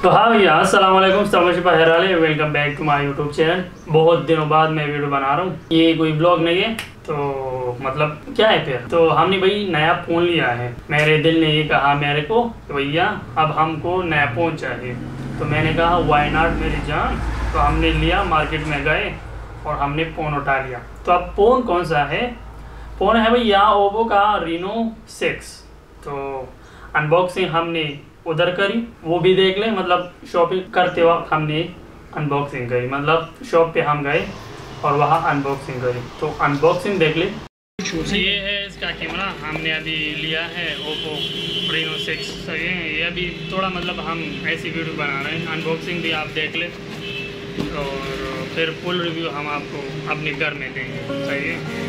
तो हाँ भैया, अस्सलाम वालेकुम, welcome back to my YouTube channel. बहुत दिनों बाद मैं वीडियो बना रहा हूँ। ये कोई ब्लॉग नहीं है तो मतलब क्या है फिर, तो हमने भाई नया फ़ोन लिया है। मेरे दिल ने ये कहा मेरे को कि भैया अब हमको नया फ़ोन चाहिए। तो मैंने कहा वाई नॉट मेरी जान। तो हमने लिया, मार्केट में गए और हमने फ़ोन उठा लिया। तो अब फ़ोन कौन सा है? फ़ोन है भैया ओप्पो का Reno 6। तो अनबॉक्सिंग हमने उधर करी, वो भी देख लें। मतलब शॉपिंग करते वक्त हमने अनबॉक्सिंग करी, मतलब शॉप पे हम गए और वहाँ अनबॉक्सिंग करी। तो अनबॉक्सिंग देख लें। ये है इसका कैमरा, हमने अभी लिया है ओप्पो Reno 6। सही है, ये अभी थोड़ा मतलब हम ऐसी वीडियो बना रहे हैं। अनबॉक्सिंग भी आप देख लें और फिर फुल रिव्यू हम आपको अपने घर में देंगे। सही है।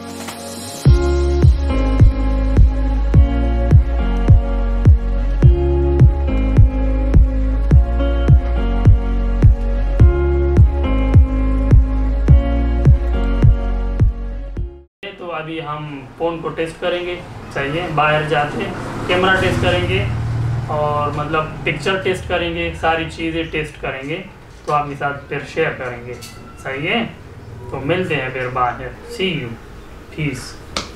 अभी हम फ़ोन को टेस्ट करेंगे। सही है, बाहर जाते कैमरा टेस्ट करेंगे और मतलब पिक्चर टेस्ट करेंगे, सारी चीज़ें टेस्ट करेंगे तो आपके साथ फिर शेयर करेंगे। सही है, तो मिलते हैं फिर बाहर। See you, peace.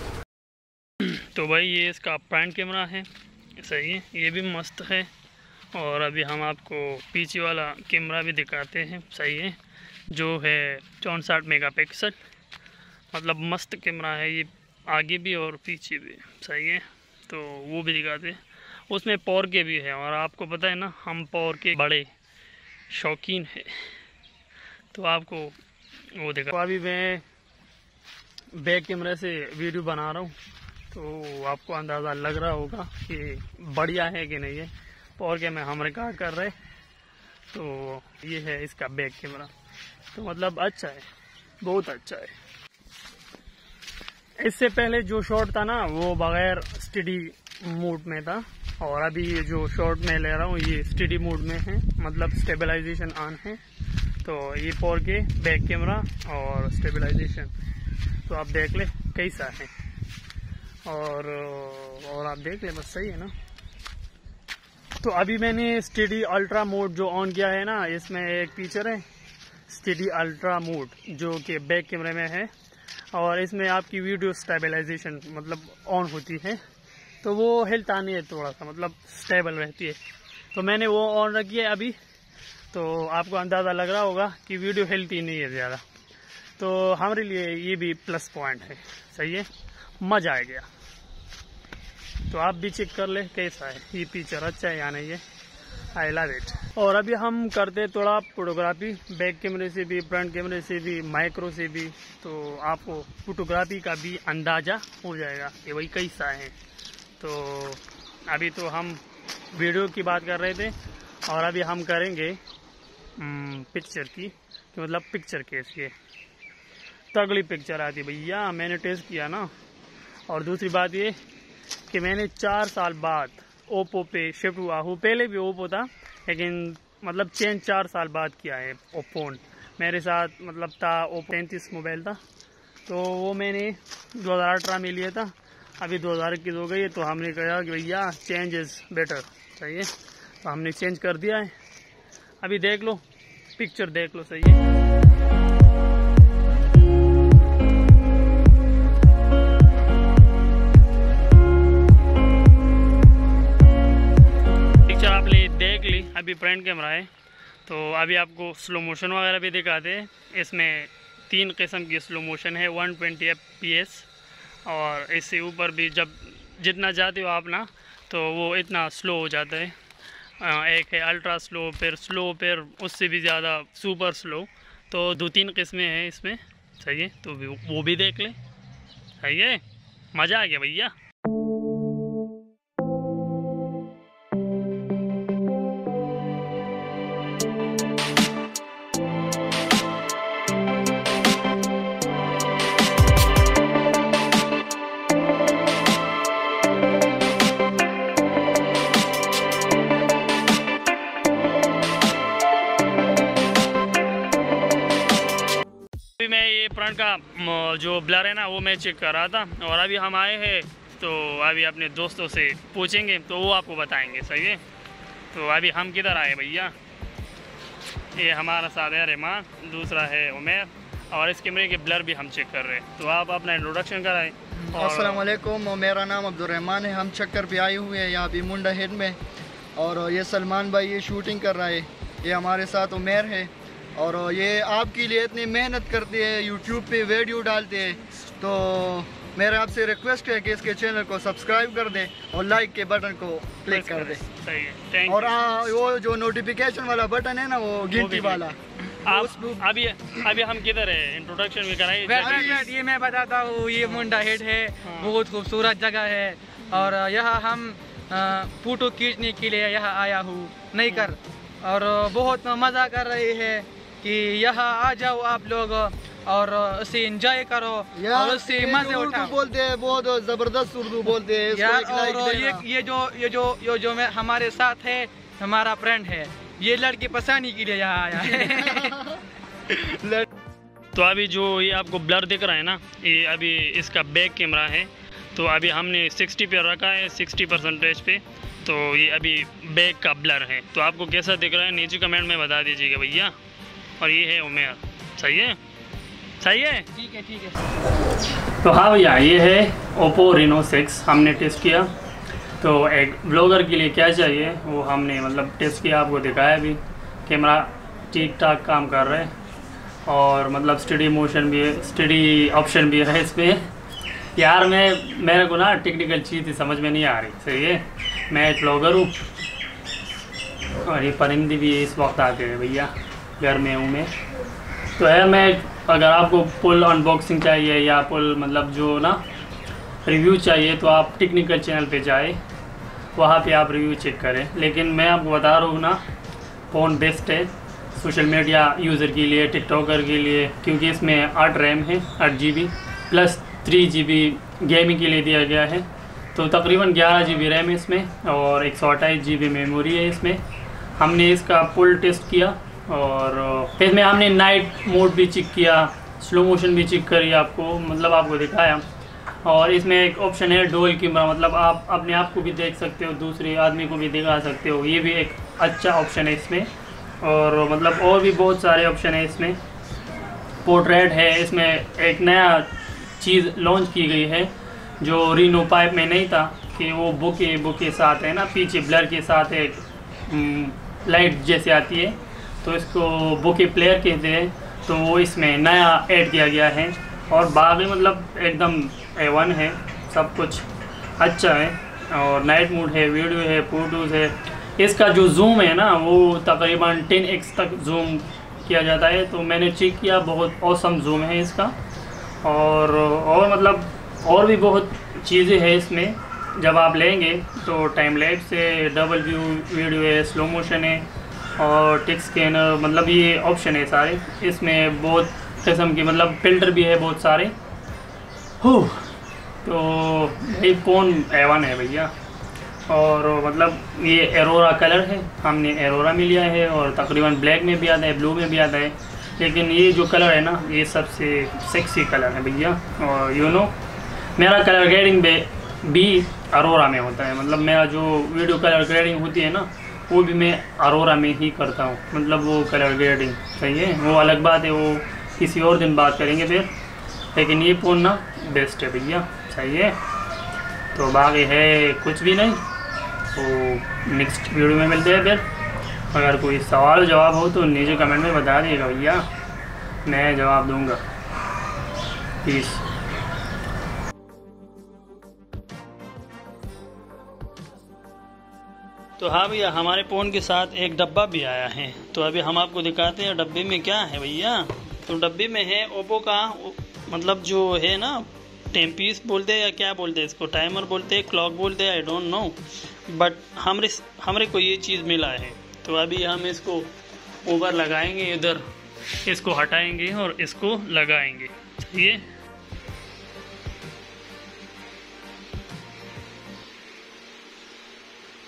तो भाई ये इसका फ्रंट कैमरा है। सही है, ये भी मस्त है। और अभी हम आपको पीछे वाला कैमरा भी दिखाते हैं। सही है, जो है 64 मेगापिक्सल। मतलब मस्त कैमरा है ये, आगे भी और पीछे भी। सही है, तो वो भी दिखाते हैं। उसमें पावर के भी है और आपको पता है ना, हम पावर के बड़े शौकीन है, तो आपको वो दिखा। तो अभी मैं बैक कैमरे से वीडियो बना रहा हूँ, तो आपको अंदाज़ा लग रहा होगा कि बढ़िया है कि नहीं है। पावर के में हम रिकॉर्ड कर रहे, तो ये है इसका बैक कैमरा। तो मतलब अच्छा है, बहुत अच्छा है। इससे पहले जो शॉट था ना, वो बगैर स्टडी मोड में था, और अभी ये जो शॉट मैं ले रहा हूँ ये स्टडी मोड में है, मतलब स्टेबलाइजेशन ऑन है। तो ये 4K बैक कैमरा और स्टेबलाइजेशन, तो आप देख ले कैसा है। और आप देख ले, बस सही है ना। तो अभी मैंने स्टडी अल्ट्रा मोड जो ऑन किया है ना, इसमें एक फीचर है स्टडी अल्ट्रा मोड जो कि बैक कैमरे में है, और इसमें आपकी वीडियो स्टेबलाइजेशन मतलब ऑन होती है, तो वो हिलता नहीं है, थोड़ा सा मतलब स्टेबल रहती है। तो मैंने वो ऑन रखी है अभी, तो आपको अंदाज़ा लग रहा होगा कि वीडियो हिलती नहीं है ज़्यादा। तो हमारे लिए ये भी प्लस पॉइंट है। सही है, मज़ा आ गया। तो आप भी चेक कर ले कैसा है, ये पिक्चर अच्छा है या नहीं है। I love it. और अभी हम करते थोड़ा फोटोग्राफी, बैक कैमरे से भी, फ्रंट कैमरे से भी, माइक्रो से भी। तो आपको फोटोग्राफी का भी अंदाज़ा हो जाएगा कि वही कैसा है। तो अभी तो हम वीडियो की बात कर रहे थे, और अभी हम करेंगे पिक्चर की, कि मतलब पिक्चर कैसी है। तगड़ी पिक्चर आती भैया, मैंने टेस्ट किया ना। और दूसरी बात ये कि मैंने 4 साल बाद ओप्पो पे शिफ्ट हुआ हूँ। पहले भी ओप्पो था, लेकिन मतलब चेंज 4 साल बाद किया है वो फ़ोन। मेरे साथ मतलब था ओप्पो 33 मोबाइल था, तो वो मैंने 2018 में लिया था। अभी 2021 हो गई है, तो हमने कहा कि भैया चेंज इज़ बेटर। सही है, तो हमने चेंज कर दिया है। अभी देख लो, पिक्चर देख लो। सही है, देख ली। अभी फ्रंट कैमरा है, तो अभी आपको स्लो मोशन वगैरह भी दिखाते हैं। इसमें 3 किस्म की स्लो मोशन है, 120 FPS, और इससे ऊपर भी जब जितना जाते हो आप ना, तो वो इतना स्लो हो जाता है। एक है अल्ट्रा स्लो, फिर उससे भी ज़्यादा सुपर स्लो। तो 2-3 किस्में हैं इसमें। सही है, तो वो भी देख लें। सही है, मज़ा आ गया भैया। मैं ये फ्रंट का जो ब्लर है ना, वो मैं चेक कर रहा था, और अभी हम आए हैं तो अभी अपने दोस्तों से पूछेंगे तो वो आपको बताएंगे। सही है, तो अभी हम किधर आए भैया, ये हमारा साथ है रहमान, दूसरा है उमेर, और इस कैमरे के ब्लर भी हम चेक कर रहे हैं। तो आप अपना इंट्रोडक्शन कराएं। अस्सलाम वालेकुम, मेरा नाम अब्दुर्रहमान है। हम चक्कर पे आए हुए हैं यहाँ पे मुंडा हेड में, और ये सलमान भाई ये शूटिंग कर रहा है, ये हमारे साथ उमेर है, और ये आपके लिए इतनी मेहनत करते हैं, यूट्यूब पे वीडियो डालते हैं। तो मेरा आपसे रिक्वेस्ट है कि इसके चैनल को सब्सक्राइब कर दें और लाइक के बटन को क्लिक कर दें। सही है, और वो जो नोटिफिकेशन वाला बटन है ना, वो घंटी वाला। आप अभी हम किधर है, इंट्रोडक्शन भी कराइए। ये मैं बताता हूँ, ये मुंडा हेड है, बहुत खूबसूरत जगह है, और यहाँ हम फोटो खींचने के लिए यहाँ आया हूँ नहीं कर, और बहुत मज़ा कर रहे हैं कि यहाँ आ जाओ आप लोग और उसे एंजॉय करो और उससे मजे उठाओ। बोलते हैं, बहुत जबरदस्त उर्दू बोलते हैं यार। और ये जो मैं हमारे साथ है, हमारा फ्रेंड है, ये लड़की पसानी के लिए यहाँ आया है। तो अभी जो ये आपको ब्लर दिख रहा है ना, ये अभी इसका बैक कैमरा है। तो अभी हमने 60 पे रखा है, 60% पे। तो ये अभी बैक का ब्लर है। तो आपको कैसा दिख रहा है नीचे कमेंट में बता दीजिएगा भैया। और ये है उमेर, सही है, सही है, ठीक है, ठीक है। तो हाँ भैया, ये है ओप्पो Reno 6 हमने टेस्ट किया। तो एक ब्लॉगर के लिए क्या चाहिए वो हमने मतलब टेस्ट किया, आपको दिखाया भी। कैमरा ठीक ठाक काम कर रहा है, और मतलब स्टडी मोशन भी है, स्टडी ऑप्शन भी है इस पर। यार मेरे को ना टेक्निकल चीज़ समझ में नहीं आ रही, सही है। मैं एक ब्लॉगर हूँ, और ये परिंदे भी इस वक्त आते हैं भैया, घर में हूँ मैं। तो है, मैं अगर आपको फुल अनबॉक्सिंग चाहिए या फुल मतलब जो ना रिव्यू चाहिए, तो आप टेक्निकल चैनल पे जाए, वहाँ पे आप रिव्यू चेक करें। लेकिन मैं आपको बता रहा हूँ ना, फ़ोन बेस्ट है सोशल मीडिया यूज़र के लिए, टिकटॉकर के लिए, क्योंकि इसमें 8 रैम है, 8 GB प्लस 3 GB गेमिंग के लिए दिया गया है। तो तकरीबन 11 GB रैम है इसमें, और 128 GB मेमोरी है इसमें। हमने इसका फुल टेस्ट किया, और इसमें हमने नाइट मोड भी चेक किया, स्लो मोशन भी चेक करी, आपको मतलब आपको दिखाया। और इसमें एक ऑप्शन है डुअल कैमरा, मतलब आप अपने आप को भी देख सकते हो, दूसरे आदमी को भी दिखा सकते हो, ये भी एक अच्छा ऑप्शन है इसमें। और मतलब और भी बहुत सारे ऑप्शन है इसमें। पोर्ट्रेट है, इसमें एक नया चीज़ लॉन्च की गई है जो Reno 5 में नहीं था, कि वो बुके साथ है ना, पीछे ब्लर के साथ एक लाइट जैसे आती है, तो इसको बुके प्लेयर कहते हैं। तो वो इसमें नया ऐड किया गया है, और बाकी मतलब एकदम A1 है, सब कुछ अच्छा है। और नाइट मोड है, वीडियो है, फोटोज़ है। इसका जो जूम है ना, वो तकरीबन 10x तक जूम किया जाता है। तो मैंने चेक किया, बहुत ऑसम जूम है इसका। और मतलब और भी बहुत चीज़ें हैं इसमें। जब आप लेंगे तो टाइम लैप्स है, डबल व्यू वीडियो है, स्लो मोशन है, और टेक्स्ट स्कैनर, मतलब ये ऑप्शन है सारे इसमें। बहुत किस्म की मतलब फ़िल्टर भी है बहुत सारे। तो भाई फ़ोन A1 है भैया। और मतलब ये एरोरा कलर है, हमने एरोरा में लिया है, और तकरीबन ब्लैक में भी आता है, ब्लू में भी आता है। लेकिन ये जो कलर है ना, ये सबसे सेक्सी कलर है भैया। और मेरा कलर ग्रेडिंग भी अरोरा में होता है, मतलब मेरा जो वीडियो कलर ग्रेडिंग होती है ना, वो भी मैं अरोरा में ही करता हूँ, मतलब वो कलर ग्रेडिंग, सही है। वो अलग बात है, वो किसी और दिन बात करेंगे फिर। लेकिन ये फ़ोन ना बेस्ट है भैया, सही है। तो बाकी है कुछ भी नहीं, तो नेक्स्ट वीडियो में मिलते हैं फिर। अगर कोई सवाल जवाब हो तो नीचे कमेंट में बता दिएगा भैया, मैं जवाब दूंगा। पीस। तो हाँ भैया, हमारे फ़ोन के साथ एक डब्बा भी आया है, तो अभी हम आपको दिखाते हैं डब्बे में क्या है भैया। तो डब्बे में है ओप्पो का मतलब जो है ना, टाइम पीस बोलते हैं या क्या बोलते हैं इसको, टाइमर बोलते हैं, क्लॉक बोलते हैं, आई डोंट नो, बट हमरे को ये चीज़ मिला है। तो अभी हम इसको ऊपर लगाएंगे, इधर इसको हटाएंगे और इसको लगाएंगे, ये